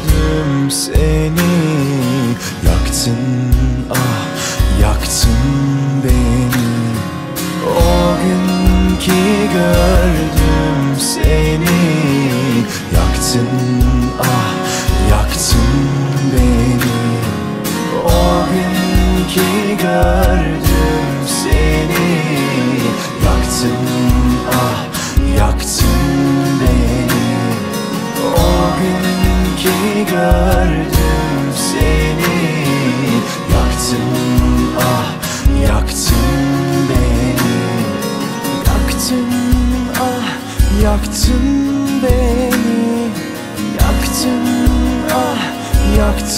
gördüm seni. Yaktın, ah yaktın beni. O gün ki gördüm seni. Yaktın, ah yaktın beni. O gün ki gördüm seni. Yaktın, ah yaktın beni. O gün ki gördüm seni. Yaktın, ah yaktın beni. Yaktın, ah yaktın beni. Yaktın, ah yaktın